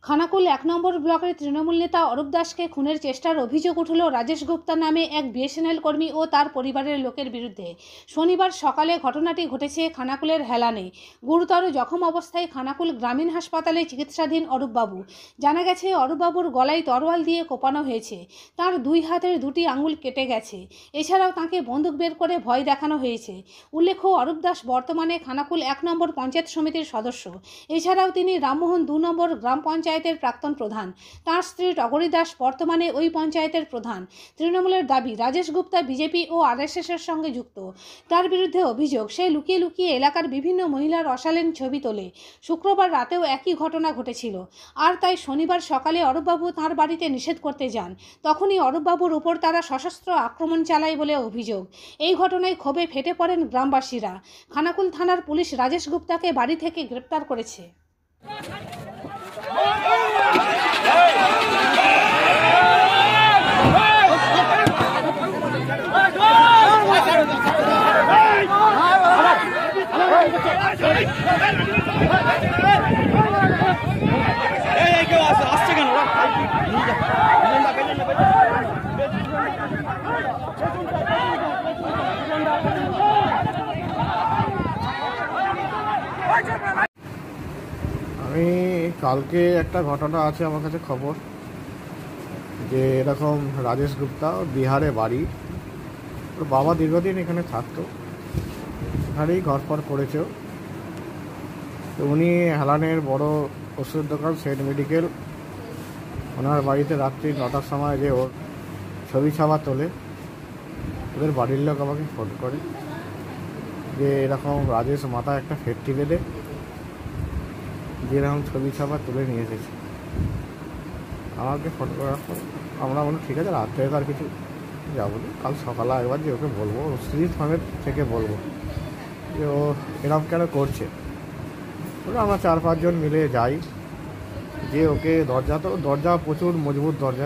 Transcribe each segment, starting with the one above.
খানাকুল ১ নম্বর ব্লকের তৃণমূল নেতা অরূপ দাসকে খুনের চেষ্টার অভিযোগ উঠল রাজেশ গুপ্তা নামে এক বিএসএনএল কর্মী ও তার পরিবারের লোকের বিরুদ্ধে। শনিবার সকালে ঘটনাটি ঘটেছে খানাকুলের হেলানে। গুরুতর জখম অবস্থায় খানাকুল গ্রামীণ হাসপাতালে চিকিৎসাধীন অরূপবাবু। জানা গেছে অরূপবাবুর গলায় তরোয়াল দিয়ে কোপানো হয়েছে। তার ২ হাতের ২টি আঙুল কেটে গেছে। এছাড়াও তাকে বন্দুক বের করে ভয় দেখানো হয়েছে। উল্লেখ্য, অরূপ দাস বর্তমানে খানাকুল ১ নম্বর পঞ্চায়েত সমিতির সদস্য। এছাড়াও তিনি রামমোহন ২ নম্বর গ্রাম পঞ্চায়েতের প্রাক্তন প্রধান। তার স্ত্রী টগরী দাস বর্তমানে ওই পঞ্চায়েতের প্রধান। তৃণমূলের দাবি, রাজেশ গুপ্তা বিজেপি ও আরএসএসের সঙ্গে যুক্ত। তার বিরুদ্ধে অভিযোগ, সে লুকিয়ে লুকিয়ে এলাকার বিভিন্ন মহিলার অশালীন ছবি তোলে। শুক্রবার রাতেও একই ঘটনা ঘটেছিল। আর তাই শনিবার সকালে অরূপবাবু তাঁর বাড়িতে নিষেধ করতে যান। তখনই অরূপবাবুর উপর তারা সশস্ত্র আক্রমণ চালায় বলে অভিযোগ। এই ঘটনায় ক্ষোভে ফেটে পড়েন গ্রামবাসীরা। খানাকুল থানার পুলিশ রাজেশ গুপ্তাকে বাড়ি থেকে গ্রেপ্তার করেছে। আমি কালকে একটা ঘটনা আছে আমার কাছে খবর যে এরকম রাজেশ গুপ্তা বিহারে বাড়ি, ওর বাবা দীর্ঘদিন এখানে থাকতো, এখানেই ঘরপর করেছেও। তো উনি হেলানের বড় ওষুধের দোকান সেন্ট মেডিকেল, ওনার বাড়িতে রাত্রি ৯টার সময় যে ওর ছবি ছাপা তোলে। ওদের বাড়ির লোক আমাকে ফোন করে যে এরকম রাজেশ মাথায় একটা ফেটটি বেঁধে যেরকম ছবি ছাপা তুলে নিয়ে এসেছে। আমাকে ফোন করার পর আমরা বলি ঠিক আছে, রাত্রে আর কিছু যাবো না, কাল সকালে একবার যে ওকে বলবো, স্ত্রী সমেত থেকে বলবো যে ও এরকম কেন করছে। আমরা ৪-৫ জন মিলে যাই, যে ওকে দরজা প্রচুর মজবুত দরজা,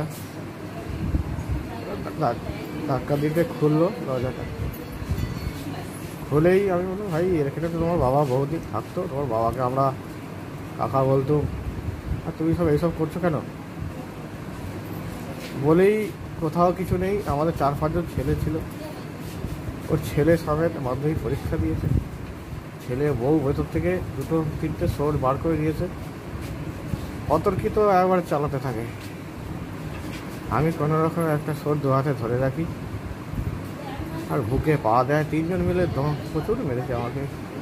ধাক্কা দিতে খুললো দরজাটা। খুলেই আমি বললাম, ভাই এখানে তো তোমার বাবা বহুদিন থাকতো, তোমার বাবাকে আমরা কাকা বলতো, আর তুমি সব এইসব করছো কেন? বলেই কোথাও কিছু নেই, আমাদের ৪-৫ জন ছেলে ছিল, ওর ছেলে সমেত মাধ্যমিক পরীক্ষা দিয়েছে। ছেলে বউ ভেতর থেকে ২-৩টে সোর বার করে দিয়েছে। অতর্কিত একবার চালাতে থাকে। আমি কোনো রকম একটা সোর ২ হাতে ধরে রাখি আর বুকে পা দেয়। ৩ জন মিলে প্রচুর মেরেছে আমাকে।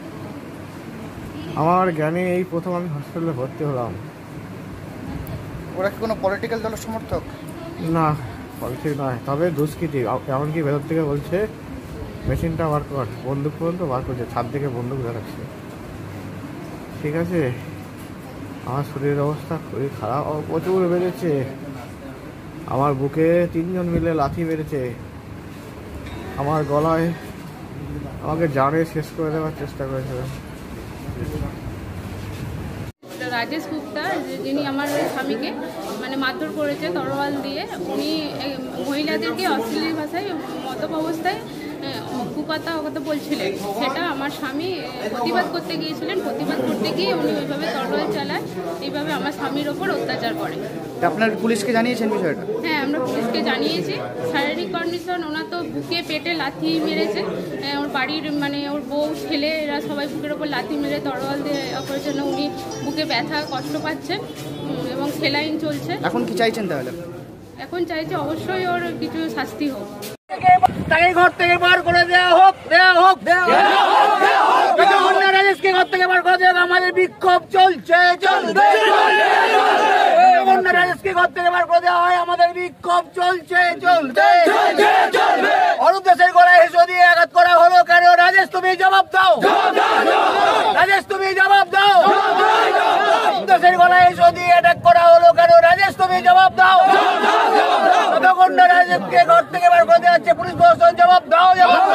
আমার জ্ঞানে এই প্রথম আমি হসপিটালে ভর্তি হলাম। ওরা কি কোনো পলিটিক্যাল দলের সমর্থক? না, পলিটিক্স নয়, তবে দুষ্কৃতি। এমনকি ভেতর থেকে বলছে মেশিনটা বার কর, বন্দুক পর্যন্ত বার করছে, ছাদ থেকে বন্দুক দেখাচ্ছে। ঠিক আছে, আমার শরীরের অবস্থা খুবই খারাপ, প্রচুর বেড়েছে। আমার বুকে ৩ জন মিলে লাথি মেরেছে, আমার গলায়, আমাকে জানে শেষ করে দেওয়ার চেষ্টা করেছে। রাজেশ গুপ্তা, যিনি আমার স্বামীকে মারধর করেছে তরোয়াল দিয়ে, উনি মহিলাদেরকে অশ্লীল ভাষায় মদ্যপ অবস্থায় কুপাতা কথা বলছিলেন। সেটা আমার স্বামী প্রতিবাদ করতে গিয়েছিলেন। প্রতিবাদ করতে গিয়ে উনি ওইভাবে তরোয়াল চালায়, এইভাবে আমার স্বামীর ওপর অত্যাচার করে। আপনার পুলিশকে জানিয়েছেন বিষয়টা? হ্যাঁ, আমরা পুলিশকে জানিয়েছি। শারীরিক কন্ডিশন, ওনার তো বুকে পেটে লাথি মেরেছে। ওর বাড়ির ওর বউ ছেলে এরা সবাই বুকের ওপর লাথি মেরে তরোয়াল দিয়ে অপারের জন্য উনি বুকে ব্যথা কষ্ট পাচ্ছেন এবং সেলাইন চলছে। এখন কি চাইছেন তাহলে? এখন চাইছে অবশ্যই ওর কিছু শাস্তি হোক। তাকে ঘর থেকে বার করে দেওয়া হোক। রাজেশকে ঘর থেকে বার করে দেওয়া, আমাদের বিক্ষোভ চলছে, চলবে। রাজেশকে ঘর থেকে বার করে দেওয়া হয়, আমাদের বিক্ষোভ চলছে, চলবে। অরূপ দাসের গলায় হেসো দিয়ে আঘাত করা হলো কেন? রাজেশ, তুমি জবাব দাও। রাজেশ, তুমি জবাব দাও। অরূপ দাসের গলায় হেসো দিয়ে অ্যাটাক করা হলো কেন? রাজেশ, তুমি জবাব দাও। ততক্ষণ রাজেশকে ঘর থেকে বার করে দেওয়া হচ্ছে, পুলিশ প্রশাসন জবাব দাও।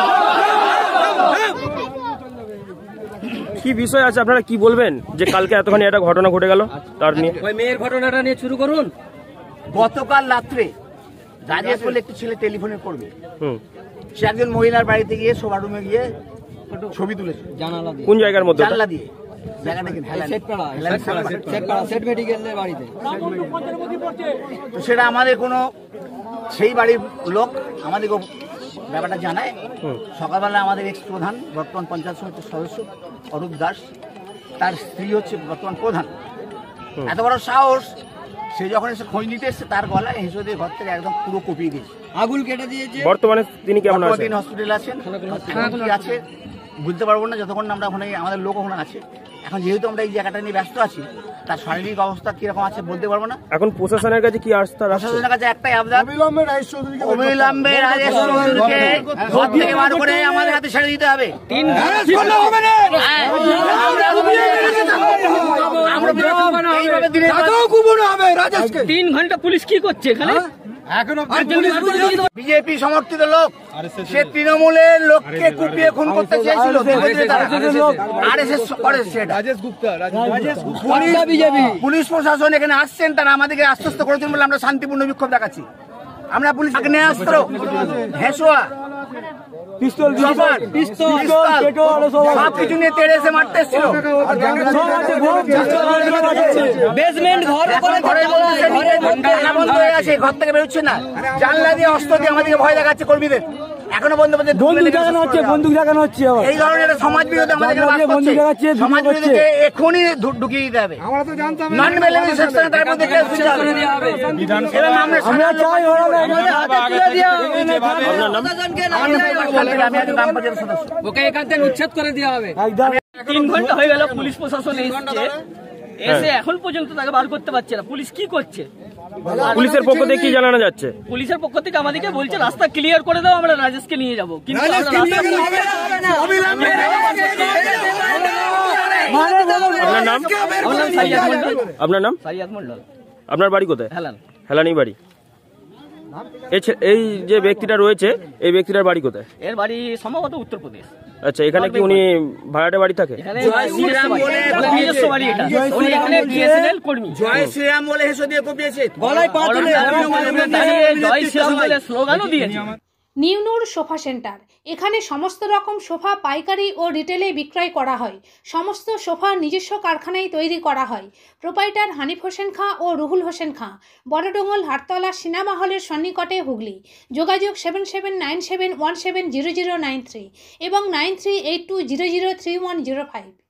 কি বিষয় আছে, আপনারা কি বলবেন যে কালকে এতখানি একটা ঘটনা ঘটে গেল তার নিয়ে? ওই মেয়ের ঘটনাটা নিয়ে শুরু করুন। গতকাল রাত্রে রাজেশ বলে একটি ছেলে টেলিফোনে করবে, সে একজন মহিলার বাড়িতে গিয়ে শোবার রুমে গিয়ে ছবি তুলেছে। জানালা দিয়ে। কোন জায়গার মধ্যে? জানলা দিয়ে। জায়গাটা কি সেট মেডিকেলের বাড়িতে। তো সেটা আমাদের কোনো সেই বাড়ির লোক আমাদেরকে ব্যাপারটা জানায়। সকালবেলা আমাদের এক্স প্রধান বর্তমান পঞ্চায়েত সমিতির সদস্য অরূপ দাস, তার স্ত্রী হচ্ছে বর্তমান প্রধান, এত বড় সাহস, সে যখন এসে খোঁজ নিতে এসছে তার গলায় হেঁচো দিয়ে ঘর থেকে একদম পুরো কপিয়ে দিয়েছে, আগুন কেটে দিয়েছে। বর্তমানে তিনি কেমন আছেন? তিনি হসপিটালে আছেন, কি আছে বুঝতে পারবো না যতক্ষণ না আমরা ওখানে আমাদের লোক ওখানে আছে। এখন যেহেতু আমরা এই জায়গাটা নিয়ে ব্যস্ত আছি, তার শারীরিক অবস্থা কিরকম আছে বলতে পারবো না। এখন প্রশাসনের কাছে কি আস্থা রাখছেন? প্রশাসনের কাছে একটাই আবদার, অবিলম্বে রাজেশ চৌধুরীকে ঘর থেকে বার করে আমাদের হাতে ছেড়ে দিতে হবে। তিন ঘন্টা পুলিশ কি করছে এখানে? বিজেপি সমর্থিত লোক, সে তৃণমূলের লোককে কুপিয়ে খুন করতে চেয়েছিল। পুলিশ প্রশাসন এখানে আসছেন, তারা আমাদেরকে আশ্বস্ত করেছেন বলে আমরা শান্তিপূর্ণ বিক্ষোভ দেখাচ্ছি। আমরা পুলিশ আগ্নেয়াস্ত্র, হেঁসোয়া, সবকিছু নিয়ে তেড়ে এসে মারতে এসেছিল। বন্ধ হয়ে আছে, ঘর থেকে বেরোচ্ছে না, জানলা দিয়ে অস্ত্র দিয়ে আমাদেরকে ভয় দেখাচ্ছে কর্মীদের। এখনো বন্ধুক দেখানো হচ্ছে। এই ধরনের সমাজ বিরোধী আমাদের সমাজ বিরোধীকে এখনই ঢুকিয়ে দিতে হবে। ওকে এখান থেকে উচ্ছেদ করে দেওয়া হবে। 3 ঘন্টা হয়ে গেল পুলিশ প্রশাসন এসছে, এসে এখন পর্যন্ত তাকে বার করতে পারছে না। পুলিশ কি করছে? পুলিশের পক্ষ থেকে কি জানানো যাচ্ছে? পুলিশের পক্ষ থেকে আমাদেরকে বলছে রাস্তা ক্লিয়ার করে দাও, আমরা রাজেশকে নিয়ে যাবো। কিন্তু আপনার নাম? আপনার নাম? সাইয়াদ মন্ডল। আপনার বাড়ি কোথায়? হেলান। হেলানি বাড়ি। এই যে ব্যক্তিটা রয়েছে, এই ব্যক্তিটার বাড়ি কোথায়? এর বাড়ি সম্ভবত উত্তরপ্রদেশ। আচ্ছা, এখানে কি উনি ভাড়াটে বাড়ি থাকে? এখানে নিজস্ব বাড়ি এটা। উনি এখানে বিএসএনএল কর্মী। জয় শ্রীরাম বলে হেসো দিয়ে কপিয়েছে, গলায় পা তুলে জয় শ্রীরাম বলে স্লোগানও দিয়েছে। নিউনুর সোফা সেন্টার, এখানে সমস্ত রকম সোফা পাইকারি ও রিটেলে বিক্রয় করা হয়। সমস্ত সোফা নিজস্ব কারখানায় তৈরি করা হয়। প্রোপাইটার হানিফ হোসেন খাঁ ও রুহুল হোসেন খাঁ, বড়ডোঙ্গল হাটতলা সিনেমা হলের সন্নিকটে, হুগলি। যোগাযোগ 7797170093 এবং 9382003105।